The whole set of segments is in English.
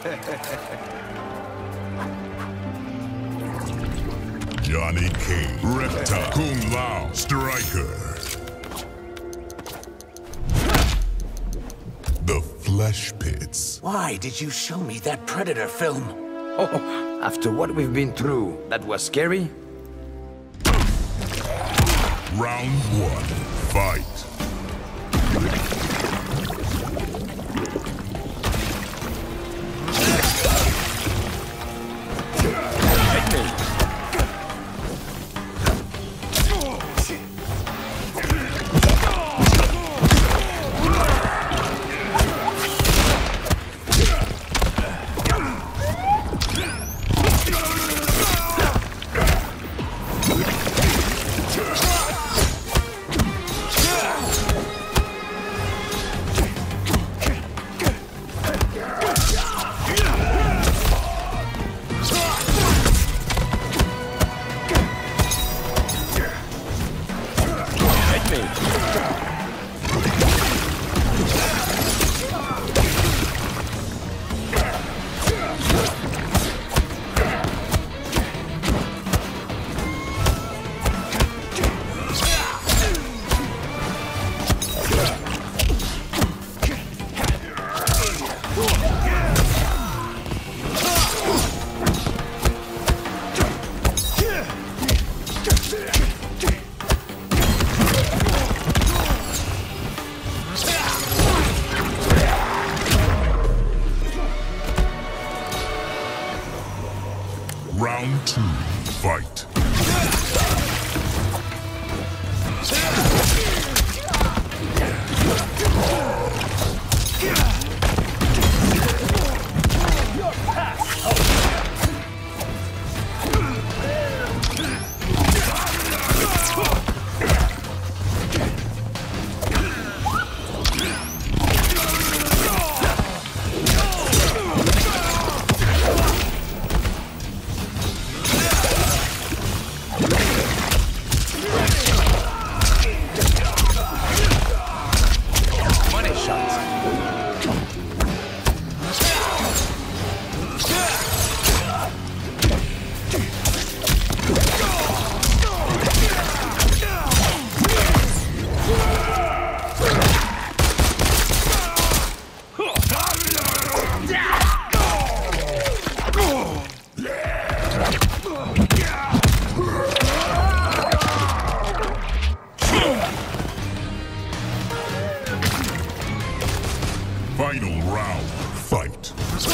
Johnny Cage, Reptile, Kung Lao, Striker. The Flesh Pits. Why did you show me that Predator film? Oh, after what we've been through, that was scary? Round 1, fight. Round 2, fight. Final round, fight.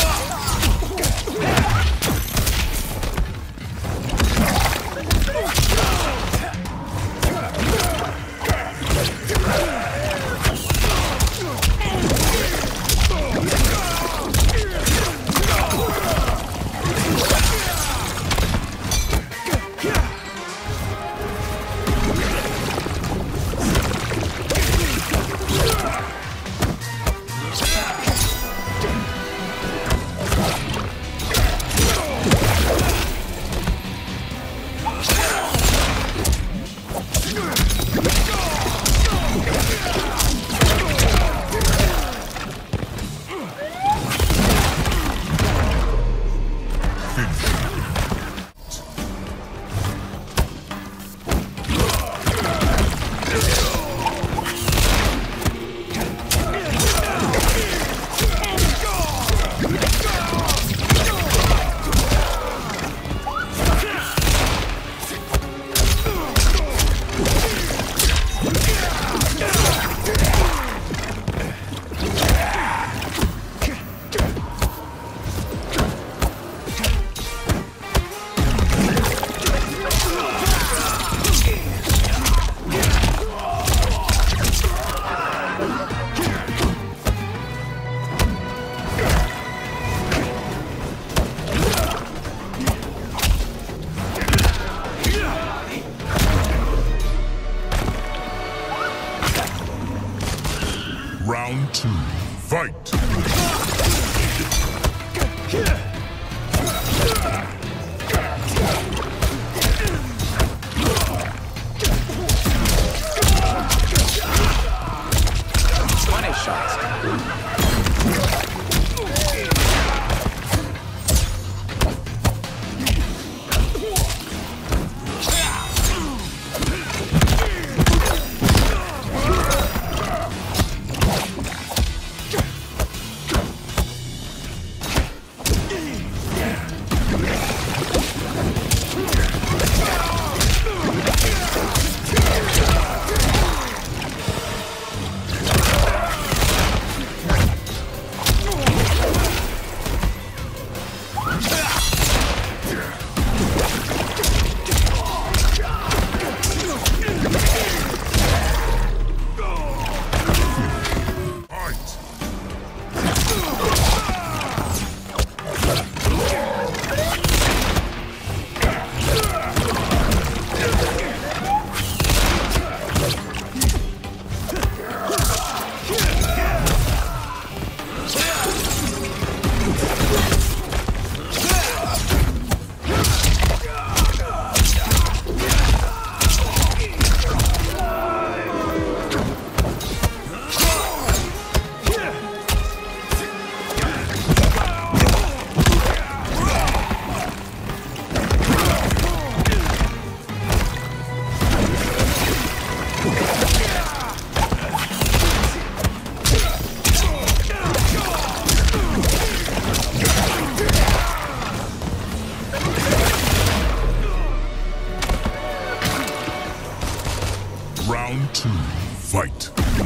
Round 2, fight! Round 2, fight.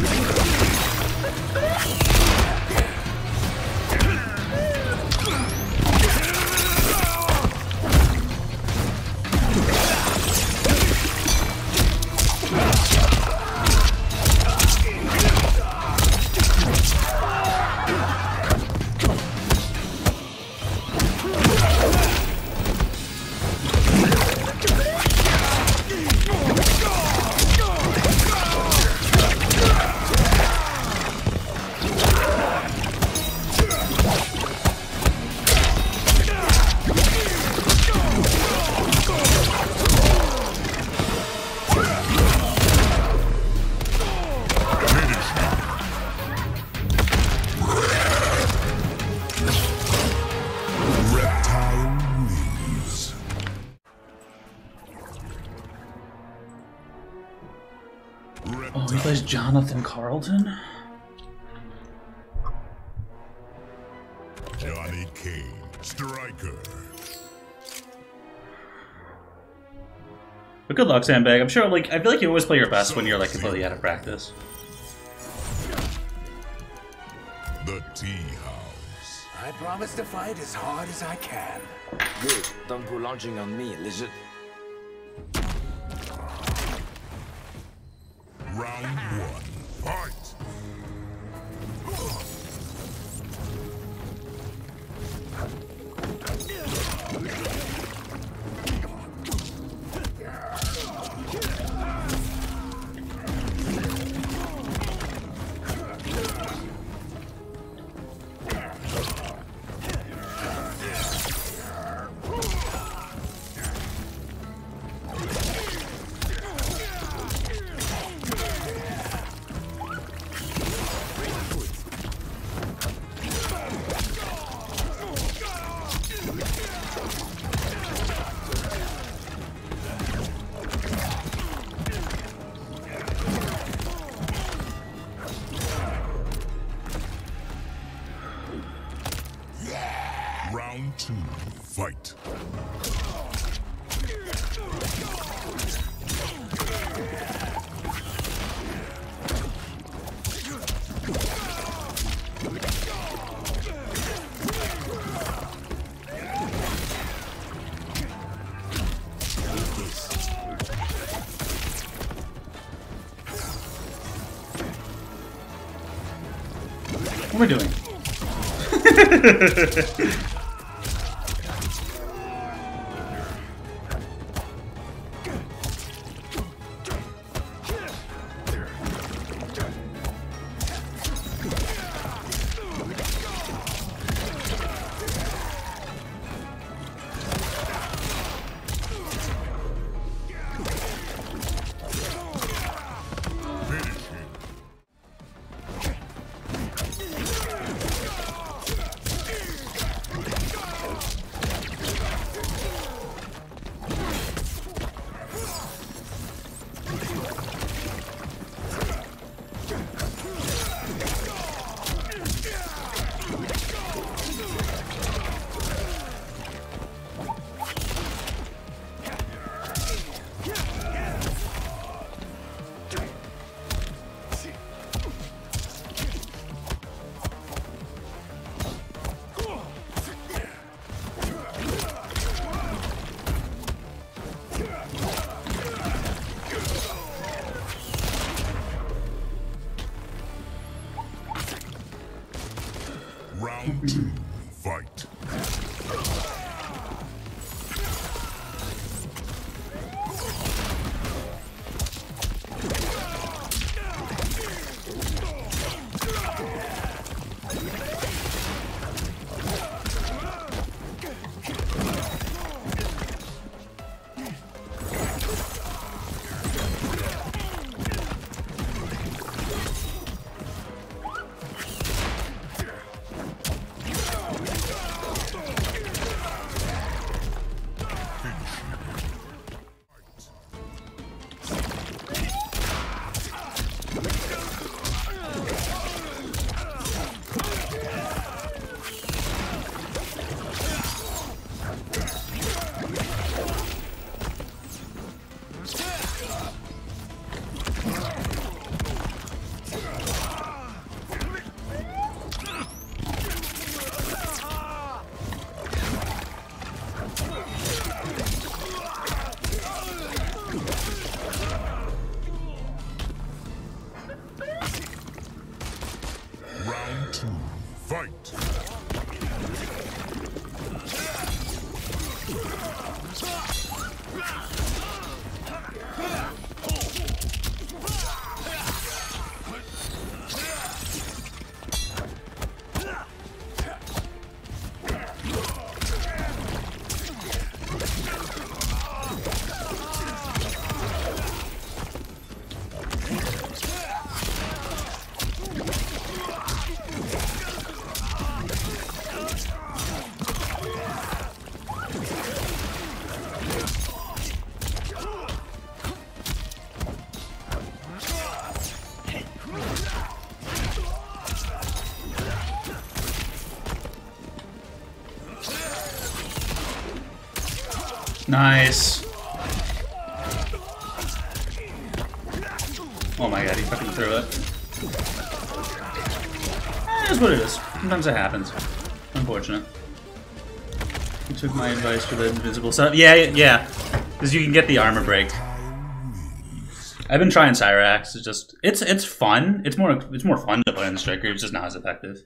Oh, he plays Jonathan Carlton? Johnny Cage, striker. But good luck, Sandbag. I'm sure, like, I feel like you always play your best when you're, like, completely out of practice. The Tea House. I promise to fight as hard as I can. Good. Don't go launching on me, lizard. Round 1, fight. Round 2, fight. What am I doing? Round 2, fight. Nice. Oh my god, he fucking threw it. That's what it is. Sometimes it happens. Unfortunate. You took my advice for the invisible stuff. Yeah. Because you can get the armor break. I've been trying Cyrax. It's fun. It's more fun to play on the Striker. It's just not as effective.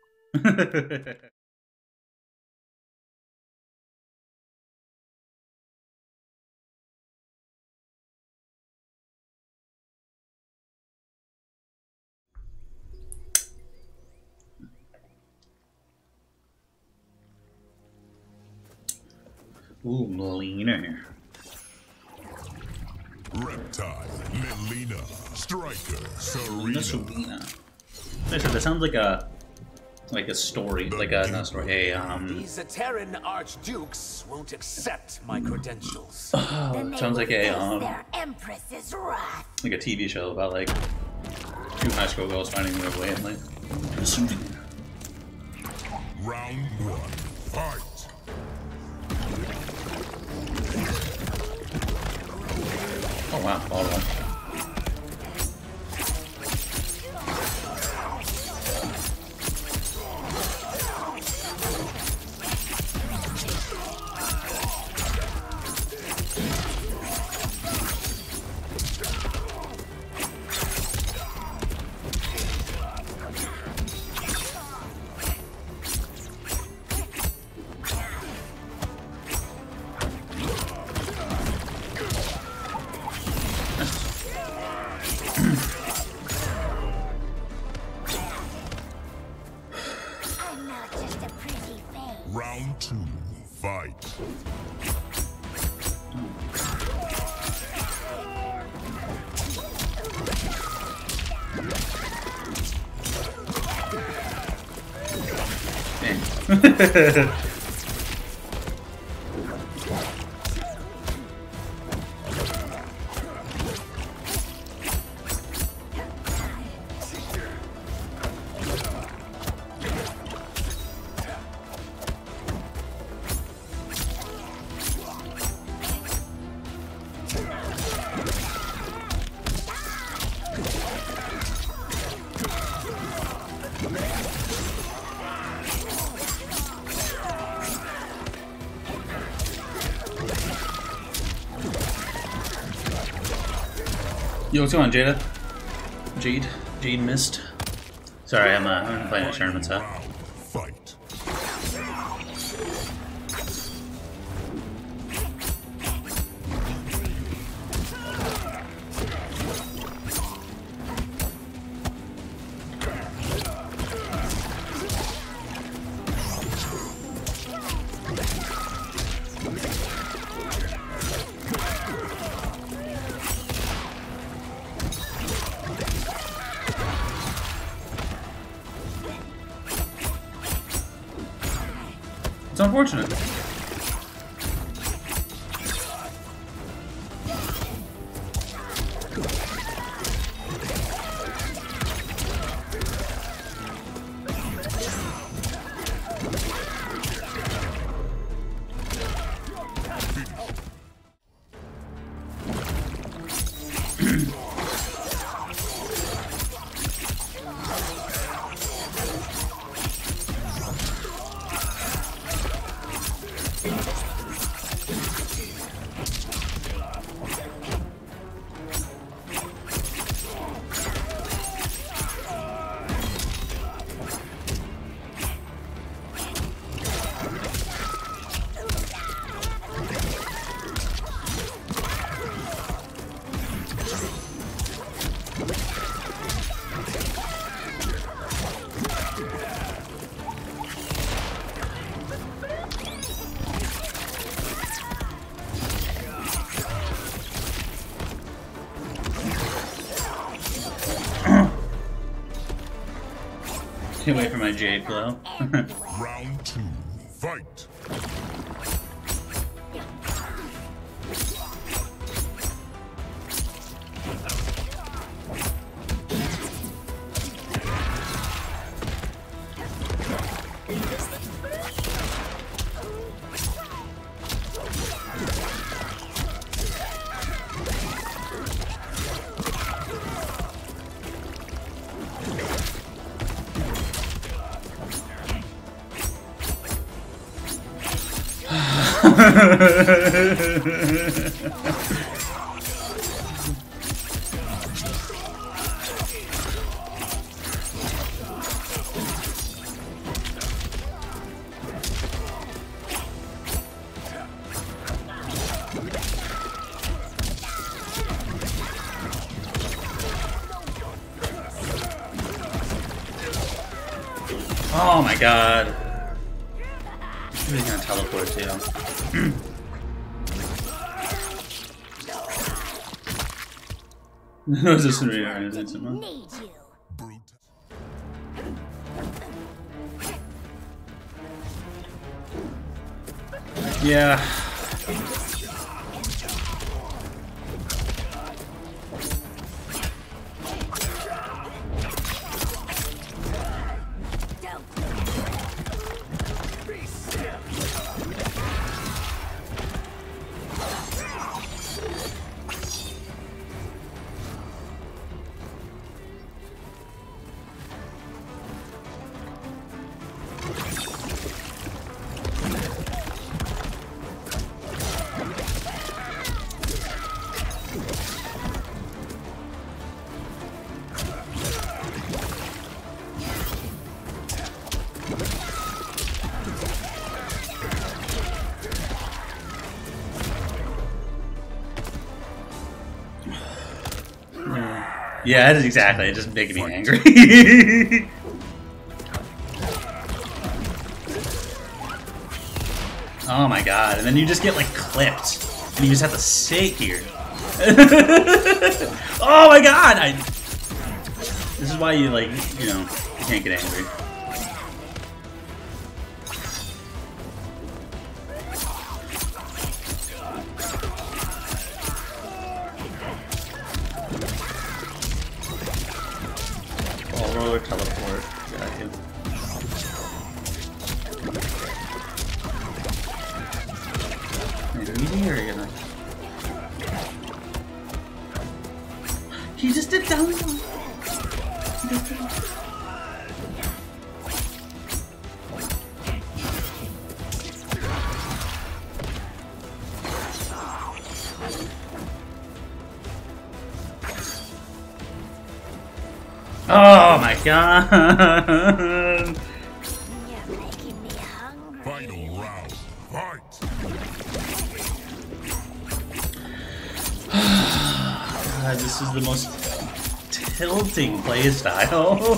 Ooh, Melina. Reptile, Melina, Striker, Melina Serena. Subina. That sounds like a story, not a story. These Terran archdukes won't accept my credentials. Sounds like a Their empress's wrath. like a TV show about like two high school girls finding their way in like Subina. Round one, fight. Oh wow, all right. I'm not just a pretty face. Round two, fight. Dang. Yo, what's going on, Jada? Jade missed. Sorry, I'm playing a tournament set. Round, fight. It's unfortunate. Can't wait for my Jade glow. Round two, fight. Oh my god. He's gonna teleport too. This is Need you. Yeah. Yeah, that is exactly. It just making me angry. Oh my god! And then you just get like clipped, and you just have to sit here. Oh my god! This is why you like, you know, you can't get angry. Roller teleport. Got you. Maybe or are you gonna? He just did down. Oh my god! You're making me hungry. Final round. Fight. God, this is the most tilting playstyle.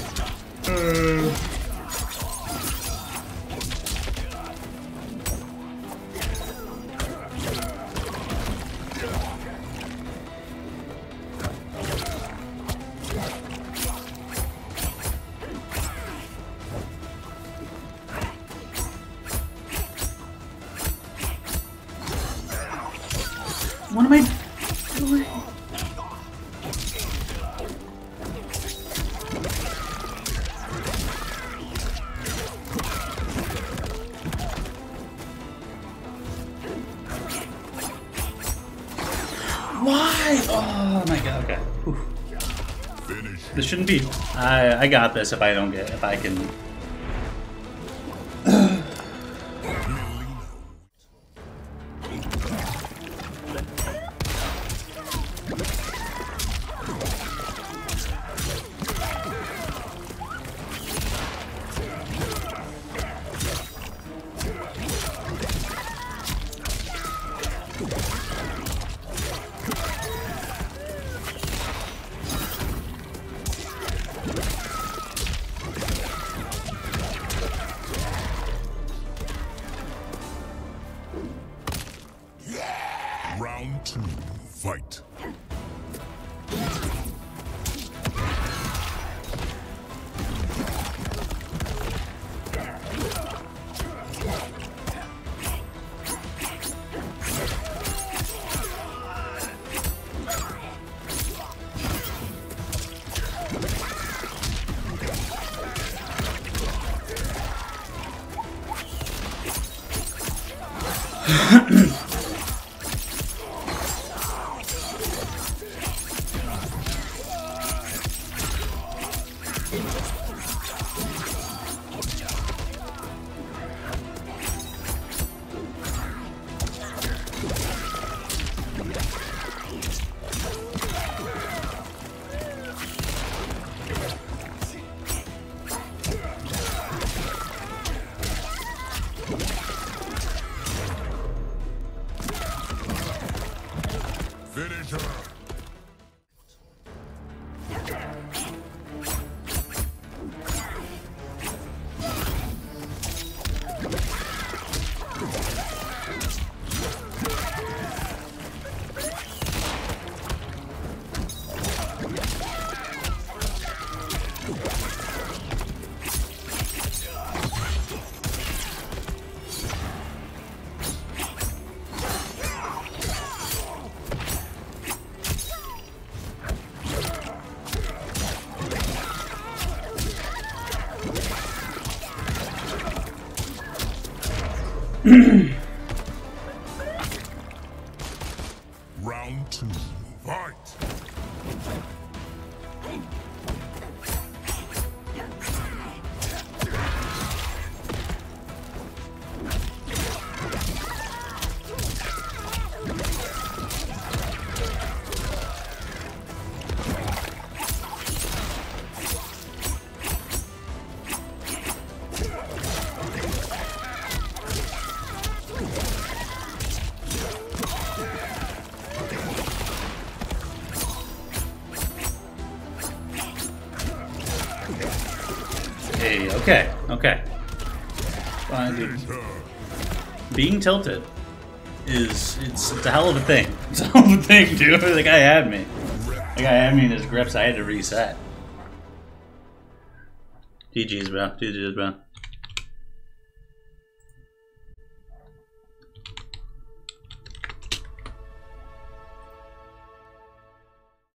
What am I doing? Why? Oh my god, okay. Whew. Finish. This shouldn't be. I got this if I don't get, if I can. Round 2. Fight. Round 2. Fight. Hey, okay, okay. Fine, dude. Being tilted it's a hell of a thing. It's a hell of a thing, dude. The guy had me. The guy had me in his grips. I had to reset. GG's, bro. GG's, bro.